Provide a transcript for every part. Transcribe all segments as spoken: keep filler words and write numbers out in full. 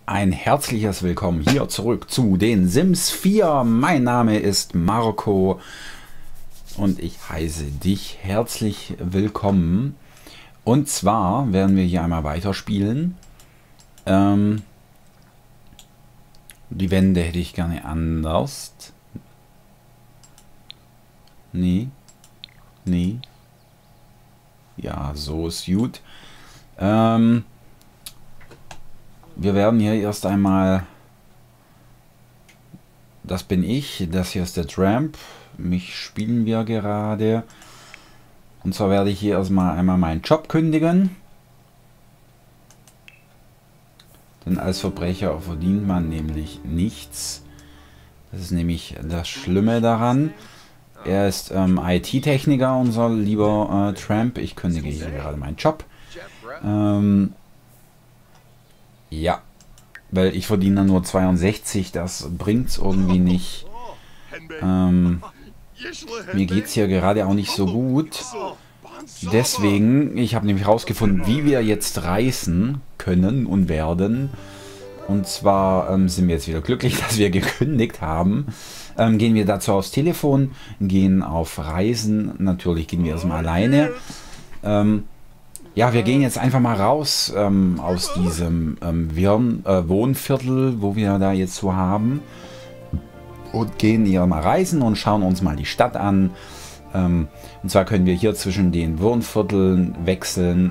Ein herzliches Willkommen hier zurück zu den Sims vier. Mein Name ist Marco und ich heiße dich herzlich willkommen. Und zwar werden wir hier einmal weiterspielen. Ähm, die Wände hätte ich gerne anders. Nee. Nee. Ja, so ist gut. Ähm... Wir werden hier erst einmal, das bin ich, das hier ist der Tramp, mich spielen wir gerade. Und zwar werde ich hier erstmal einmal meinen Job kündigen. Denn als Verbrecher verdient man nämlich nichts. Das ist nämlich das Schlimme daran. Er ist ähm, I T-Techniker, unser lieber äh, Tramp. Ich kündige hier gerade meinen Job. Ähm... Ja, weil ich verdiene nur zweiundsechzig, das bringt es irgendwie nicht. Ähm, mir geht es hier gerade auch nicht so gut. Deswegen, ich habe nämlich herausgefunden, wie wir jetzt reisen können und werden. Und zwar ähm, sind wir jetzt wieder glücklich, dass wir gekündigt haben. Ähm, gehen wir dazu aufs Telefon, gehen auf Reisen. Natürlich gehen wir erstmal alleine. Ähm, Ja, wir gehen jetzt einfach mal raus ähm, aus diesem ähm, Wirren, äh, Wohnviertel, wo wir da jetzt so haben. Und gehen hier mal reisen und schauen uns mal die Stadt an. Ähm, und zwar können wir hier zwischen den Wohnvierteln wechseln.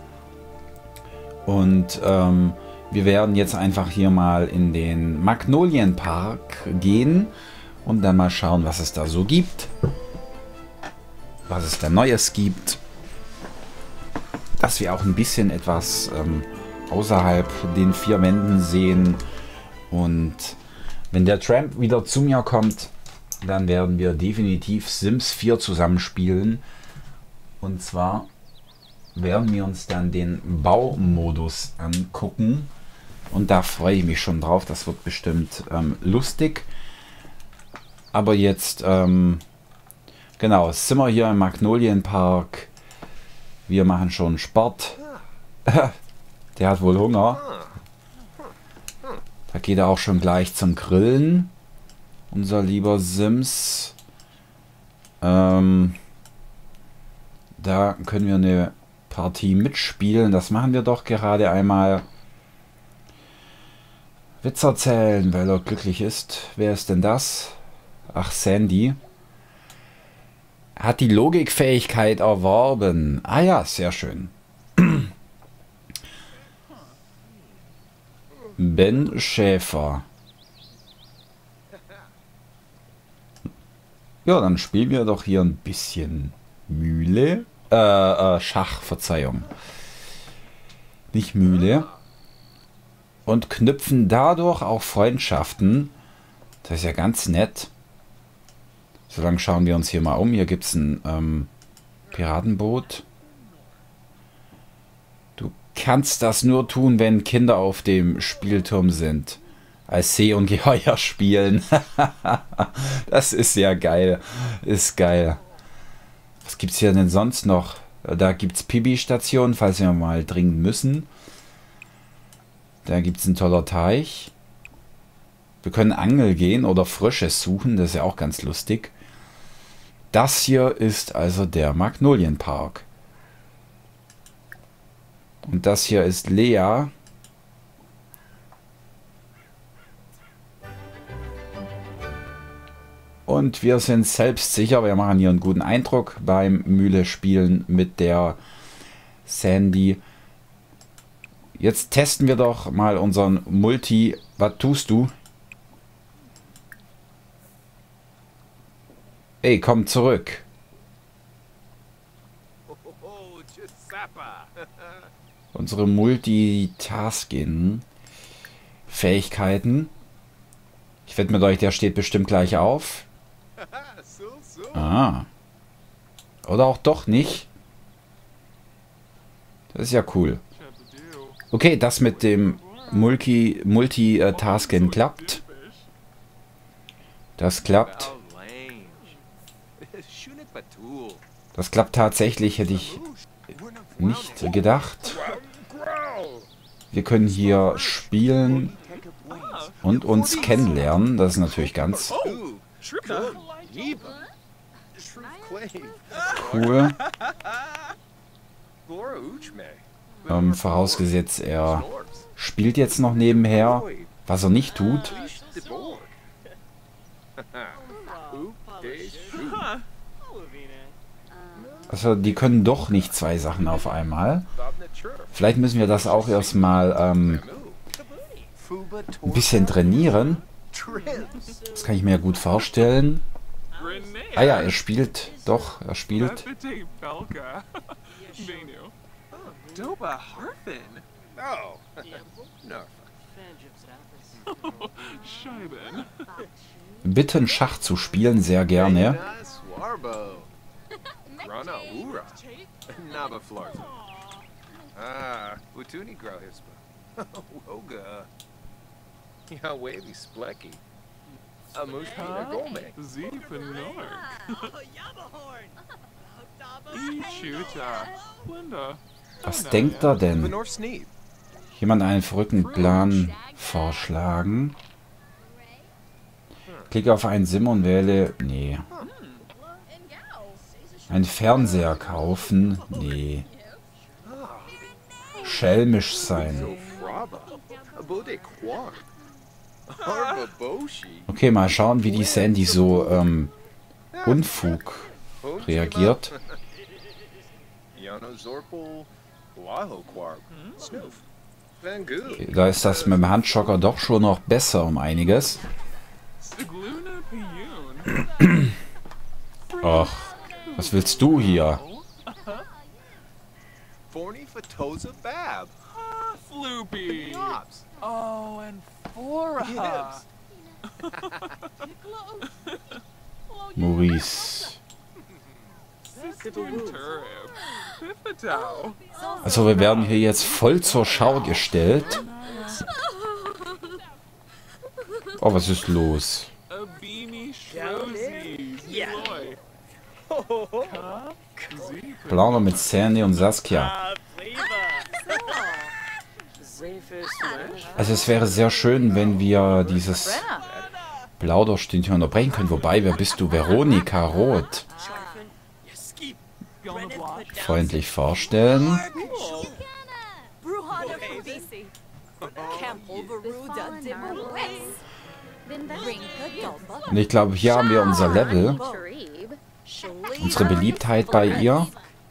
Und ähm, wir werden jetzt einfach hier mal in den Magnolienpark gehen. Und dann mal schauen, was es da so gibt. Was es da Neues gibt. Dass wir auch ein bisschen etwas ähm, außerhalb den vier Wänden sehen. Und wenn der Tramp wieder zu mir kommt, dann werden wir definitiv Sims vier zusammenspielen. Und zwar werden wir uns dann den Baumodus angucken. Und da freue ich mich schon drauf. Das wird bestimmt ähm, lustig. Aber jetzt, ähm, genau, sind wir hier im Magnolienpark. Wir machen schon Sport. Der hat wohl Hunger. Da geht er auch schon gleich zum Grillen. Unser lieber Sims. Ähm, da können wir eine Partie mitspielen. Das machen wir doch gerade einmal. Witz erzählen, weil er glücklich ist. Wer ist denn das? Ach, Sandy. Hat die Logikfähigkeit erworben. Ah ja, sehr schön. Ben Schäfer. Ja, dann spielen wir doch hier ein bisschen Mühle. Äh, äh, Schach, Verzeihung. Nicht Mühle. Und knüpfen dadurch auch Freundschaften. Das ist ja ganz nett. Solange schauen wir uns hier mal um. Hier gibt es ein ähm, Piratenboot. Du kannst das nur tun, wenn Kinder auf dem Spielturm sind. Als Seeungeheuer spielen. Das ist ja geil. Ist geil. Was gibt es hier denn sonst noch? Da gibt es Pipi-Stationen, falls wir mal dringend müssen. Da gibt es einen toller Teich. Wir können Angeln gehen oder Frösche suchen. Das ist ja auch ganz lustig. Das hier ist also der Magnolienpark. Und das hier ist Lea. Und wir sind selbstsicher. Wir machen hier einen guten Eindruck beim Mühle spielen mit der Sandy. Jetzt testen wir doch mal unseren Multi. Was tust du? Ey, komm zurück. Unsere Multitasking-Fähigkeiten. Ich wette mit euch, der steht bestimmt gleich auf. Ah. Oder auch doch nicht. Das ist ja cool. Okay, das mit dem Multi Multitasking klappt. Das klappt. Das klappt tatsächlich, hätte ich nicht gedacht. Wir können hier spielen. und uns kennenlernen. Das ist natürlich ganz cool. Ähm, vorausgesetzt, er spielt jetzt noch nebenher, was er nicht tut. Also die können doch nicht zwei Sachen auf einmal. Vielleicht müssen wir das auch erstmal ähm, ein bisschen trainieren. Das kann ich mir gut vorstellen. Ah ja, er spielt. Doch, er spielt. Bitten Schach zu spielen, sehr gerne. Was denkt er denn? Jemand einen verrückten Plan vorschlagen? Klicke auf einen Sim und wähle... Nee. Ein Fernseher kaufen? Nee. Schelmisch sein. Okay, mal schauen, wie die Sandy so ähm, Unfug reagiert. Okay, da ist das mit dem Handschocker doch schon noch besser um einiges. Ach, was willst du hier? Maurice. Also wir werden hier jetzt voll zur Schau gestellt. Oh, was ist los? Planer mit Sandy und Saskia. Also es wäre sehr schön, wenn wir dieses Plauderstündchen unterbrechen können. Wobei, wer bist du? Veronika Roth. Freundlich vorstellen. Und ich glaube, hier haben wir unser Level. Unsere Beliebtheit bei ihr.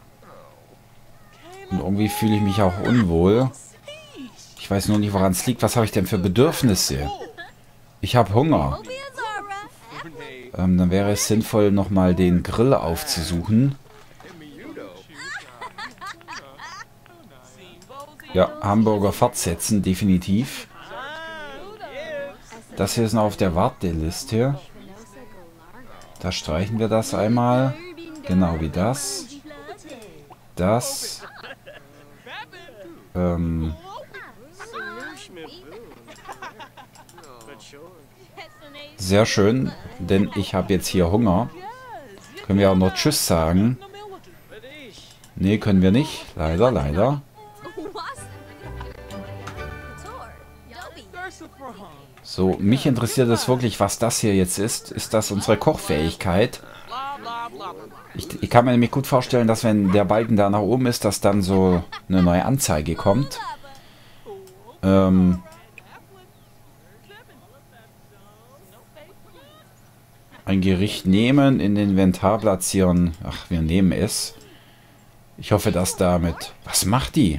Und irgendwie fühle ich mich auch unwohl. Ich weiß nur nicht, woran es liegt. Was habe ich denn für Bedürfnisse? Ich habe Hunger. Ähm, dann wäre es sinnvoll, nochmal den Grill aufzusuchen. Ja, Hamburger fortsetzen, definitiv. Das hier ist noch auf der Warteliste. Da streichen wir das einmal. Genau wie das. Das. Ähm. Sehr schön, denn ich habe jetzt hier Hunger. Können wir auch noch Tschüss sagen? Nee, können wir nicht. Leider, leider. So, mich interessiert es wirklich, was das hier jetzt ist. Ist das unsere Kochfähigkeit? Ich, ich kann mir nämlich gut vorstellen, dass wenn der Balken da nach oben ist, dass dann so eine neue Anzeige kommt. Ähm... Ein Gericht nehmen, in den Inventar platzieren. Ach, wir nehmen es. Ich hoffe, dass damit... Was macht die?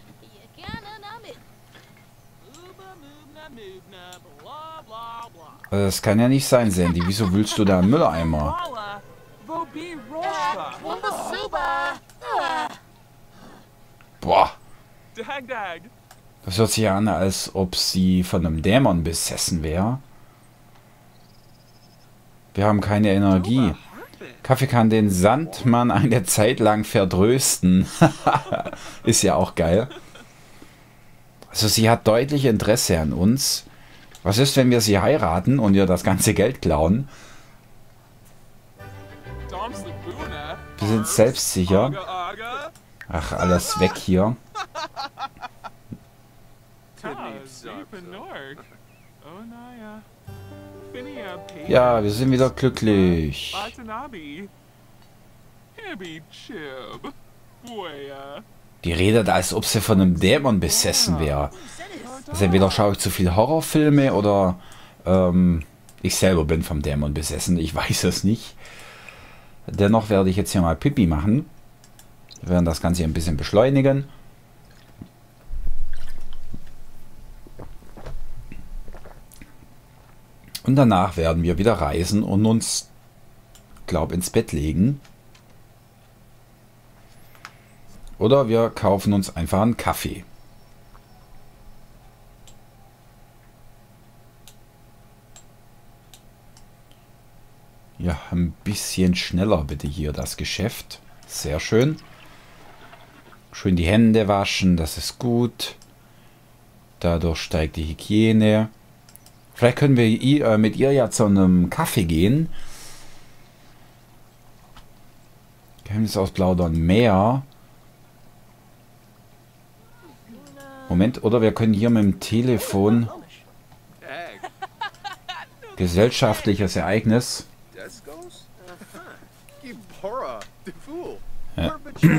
Das kann ja nicht sein, Sandy. Wieso willst du da einen Mülleimer? Boah. Das hört sich an, als ob sie von einem Dämon besessen wäre. Wir haben keine Energie. Kaffee kann den Sandmann eine Zeit lang vertrösten. Ist ja auch geil. Also sie hat deutlich Interesse an uns. Was ist, wenn wir sie heiraten und ihr das ganze Geld klauen? Wir sind selbstsicher. Ach, alles weg hier. Ja, wir sind wieder glücklich. Die redet, als ob sie von einem Dämon besessen wäre. Also entweder schaue ich zu viel Horrorfilme oder ähm, ich selber bin vom Dämon besessen. Ich weiß es nicht. Dennoch werde ich jetzt hier mal Pipi machen. Wir werden das Ganze ein bisschen beschleunigen. Und danach werden wir wieder reisen und uns, glaube ins Bett legen. Oder wir kaufen uns einfach einen Kaffee. Ja, ein bisschen schneller bitte hier das Geschäft. Sehr schön. Schön die Hände waschen, das ist gut. Dadurch steigt die Hygiene. Vielleicht können wir äh, mit ihr ja zu einem Kaffee gehen. Geheimnis aus Plaudern Meer. Moment, oder wir können hier mit dem Telefon gesellschaftliches Ereignis. Ja.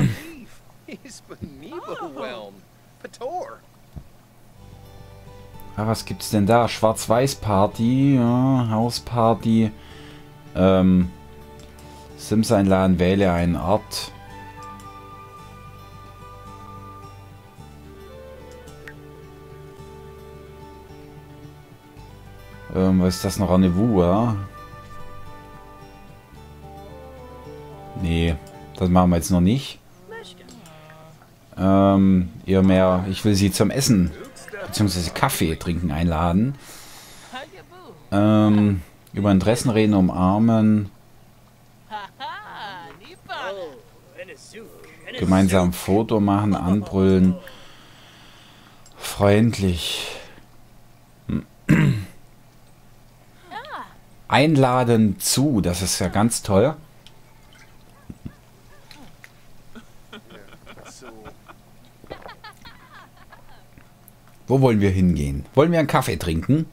Ah, was gibt's denn da? Schwarz-Weiß-Party, ja, Hausparty, ähm, Sims einladen, wähle einen Ort. Ähm, was ist das noch? Rendezvous, ja? Nee, das machen wir jetzt noch nicht. Ähm, eher mehr, ich will sie zum Essen beziehungsweise Kaffee trinken einladen. Ähm, über Interessen reden, umarmen. Gemeinsam ein Foto machen, anbrüllen. Freundlich. Einladen zu, das ist ja ganz toll. Wo wollen wir hingehen? Wollen wir einen Kaffee trinken?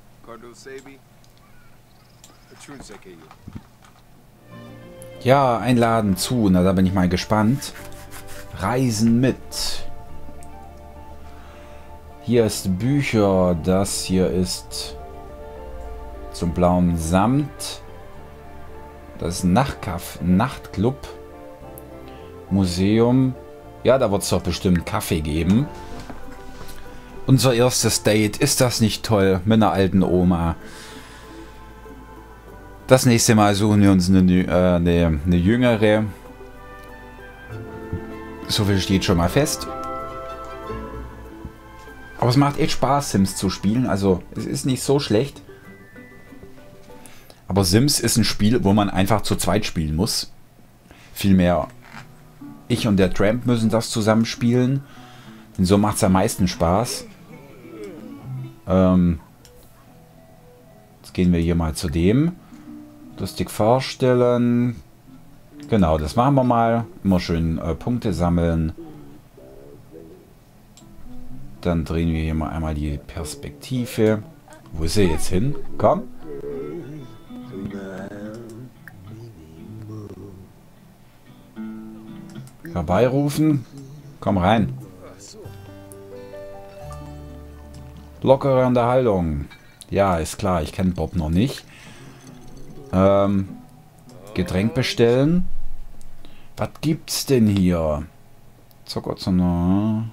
Ja, einladen zu. Na, da bin ich mal gespannt. Reisen mit. Hier ist Bücher. Das hier ist zum blauen Samt. Das ist Nachtcaf- Nachtclub. Museum. Ja, da wird es doch bestimmt Kaffee geben. Unser erstes Date. Ist das nicht toll? Mit einer alten Oma. Das nächste Mal suchen wir uns eine, äh, eine, eine jüngere. So viel steht schon mal fest. Aber es macht echt Spaß, Sims zu spielen. Also, es ist nicht so schlecht. Aber Sims ist ein Spiel, wo man einfach zu zweit spielen muss. Vielmehr, ich und der Tramp müssen das zusammen spielen. Denn so macht es am meisten Spaß. Ähm, jetzt gehen wir hier mal zu dem. Lustig vorstellen. Genau, das machen wir mal. Immer schön äh, Punkte sammeln. Dann drehen wir hier mal einmal die Perspektive. Wo ist er jetzt hin? Komm. Herbeirufen. Komm rein. Lockere Unterhaltung. Ja, ist klar, ich kenne Bob noch nicht. Ähm, Getränk bestellen. Was gibt's denn hier? Zucker zu ne?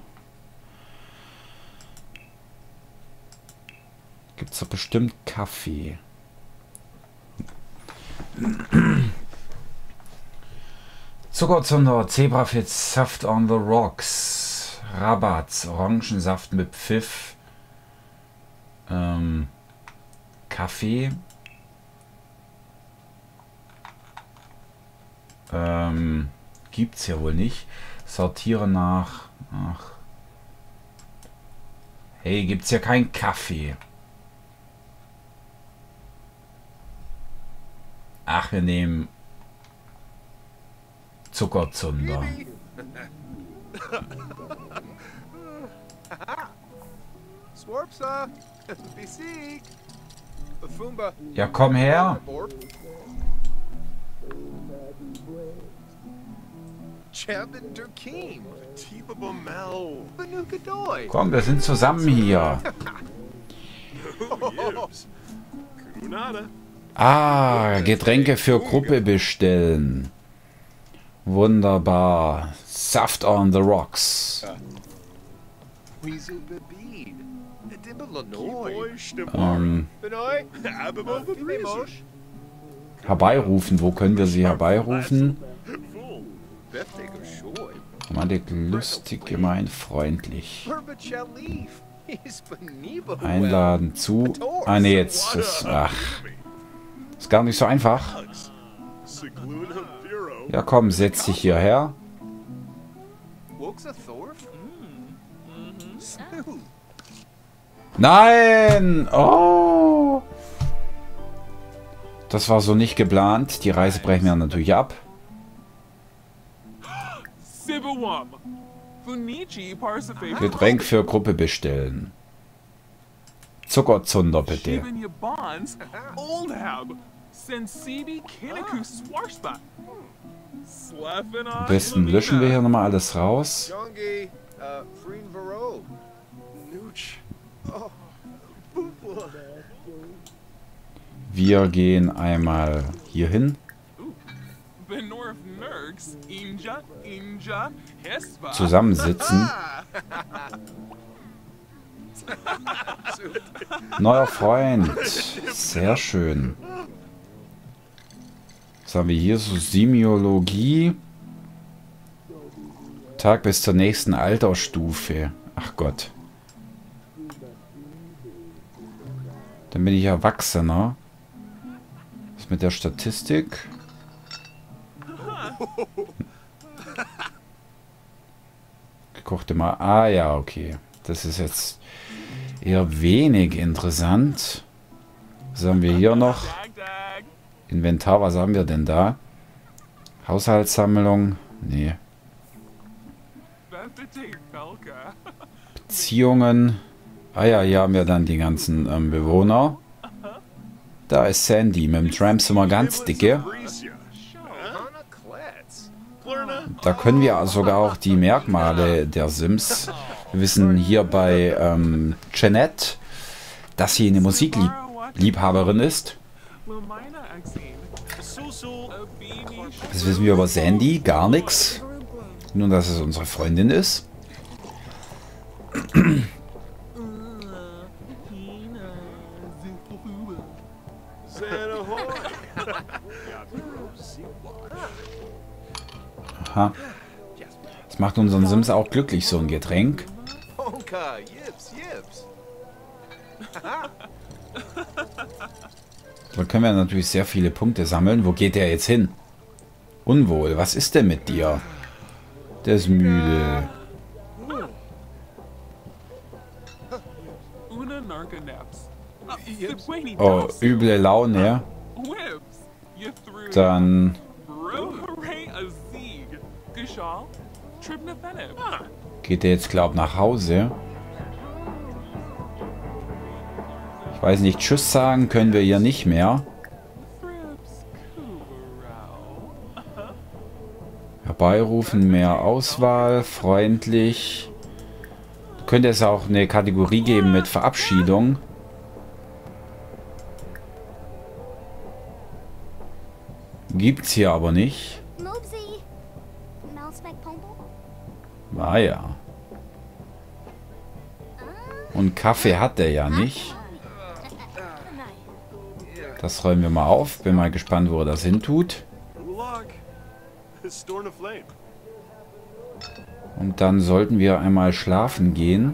Gibt's doch bestimmt Kaffee. Zuckerzunder, Zebrafitz, Saft on the Rocks, Rabatz, Orangensaft mit Pfiff, ähm, Kaffee, ähm, gibt's ja wohl nicht. Sortiere nach, ach, hey, gibt's ja keinen Kaffee. Ach, wir nehmen Ja, komm her. Komm, wir sind zusammen hier. Ah, Getränke für Gruppe bestellen. Wunderbar. Saft on the rocks. Ähm, herbeirufen. Wo können wir sie herbeirufen? Romantik, lustig, gemein, freundlich. Einladen zu. Ah ne, jetzt ist. Ach. Ist gar nicht so einfach. Ja komm, setz dich hierher. Nein! Oh! Das war so nicht geplant. Die Reise brechen wir natürlich ab. Getränk für Gruppe bestellen. Zuckerzunder bitte. Am besten löschen wir hier nochmal alles raus. Wir gehen einmal hier hin. Zusammensitzen. Neuer Freund. Sehr schön. Was haben wir hier? So Semiologie. Tag bis zur nächsten Altersstufe. Ach Gott. Dann bin ich Erwachsener. Was mit der Statistik? Gekochte mal. Ah ja, okay. Das ist jetzt eher wenig interessant. Was haben wir hier noch? Inventar, was haben wir denn da? Haushaltssammlung? Nee. Beziehungen. Ah ja, hier haben wir dann die ganzen ähm, Bewohner. Da ist Sandy. Mit dem Tramp sind wir ganz dicke. Da können wir sogar auch die Merkmale der Sims. Wir wissen hier bei ähm, Jeanette, dass sie eine Musikliebhaberin ist. Das wissen wir über Sandy gar nichts. Nur, dass es unsere Freundin ist. Aha. Das macht unseren Sims auch glücklich, so ein Getränk. Da können wir natürlich sehr viele Punkte sammeln. Wo geht der jetzt hin? Unwohl. Was ist denn mit dir? Der ist müde. Oh, üble Laune. Dann... Geht der jetzt, glaub, nach Hause? Ich weiß nicht, Tschüss sagen können wir hier nicht mehr. Herbeirufen, mehr Auswahl, freundlich. Könnte es auch eine Kategorie geben mit Verabschiedung. Gibt's hier aber nicht. Ah ja. Und Kaffee hat er ja nicht. Das räumen wir mal auf. Bin mal gespannt, wo er das hin tut. Und dann sollten wir einmal schlafen gehen.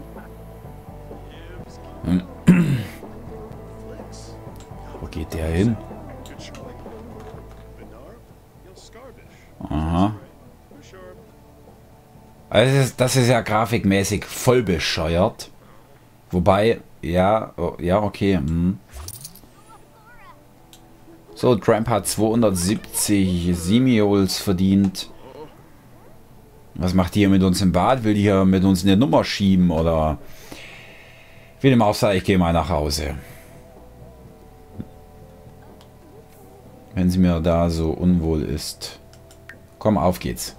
Wo geht der hin? Aha. Also das ist, das ist ja grafikmäßig voll bescheuert. Wobei, ja, oh, ja, okay. Hm. So, Tramp hat zweihundertsiebzig Semiols verdient. Was macht die hier mit uns im Bad? Will die hier mit uns eine Nummer schieben oder Wie dem auch sei, ich gehe mal nach Hause. Wenn sie mir da so unwohl ist. Komm, auf geht's.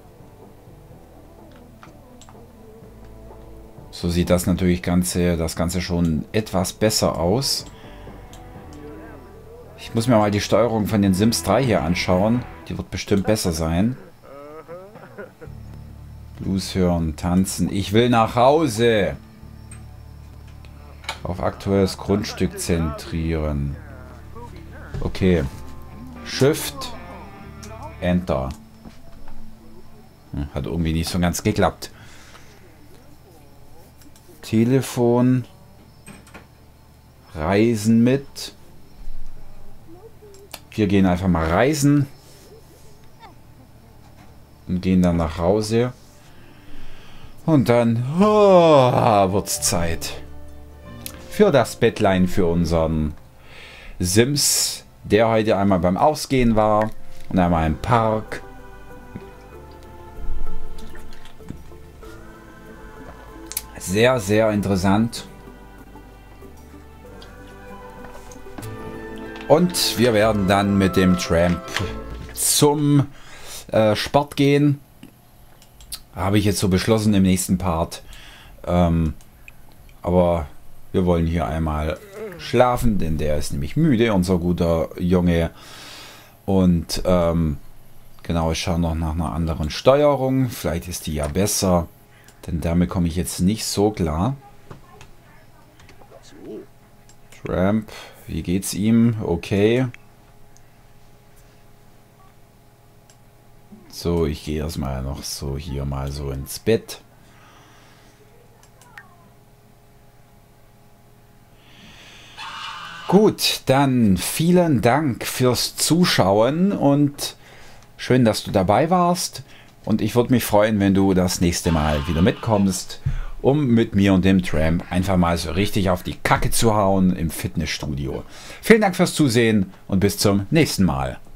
So sieht das natürlich Ganze, das Ganze schon etwas besser aus. Ich muss mir mal die Steuerung von den Sims drei hier anschauen. Die wird bestimmt besser sein. Blues hören, tanzen. Ich will nach Hause. Auf aktuelles Grundstück zentrieren. Okay. Shift. Enter. Hat irgendwie nicht so ganz geklappt. Telefon. Reisen mit. Wir gehen einfach mal reisen. Und gehen dann nach Hause. Und dann oh, wird's Zeit. Für das Bettlein für unseren Sims, der heute einmal beim Ausgehen war. Und einmal im Park. Sehr, sehr interessant. Und wir werden dann mit dem Tramp zum äh, Sport gehen. Habe ich jetzt so beschlossen im nächsten Part. Ähm, aber wir wollen hier einmal schlafen, denn der ist nämlich müde, unser guter Junge. Und ähm, genau, ich schaue noch nach einer anderen Steuerung. Vielleicht ist die ja besser. Denn damit komme ich jetzt nicht so klar. Tramp, wie geht's ihm? Okay. So, ich gehe erstmal noch so hier mal so ins Bett. Gut, dann vielen Dank fürs Zuschauen und schön, dass du dabei warst. Und ich würde mich freuen, wenn du das nächste Mal wieder mitkommst, um mit mir und dem Tramp einfach mal so richtig auf die Kacke zu hauen im Fitnessstudio. Vielen Dank fürs Zusehen und bis zum nächsten Mal.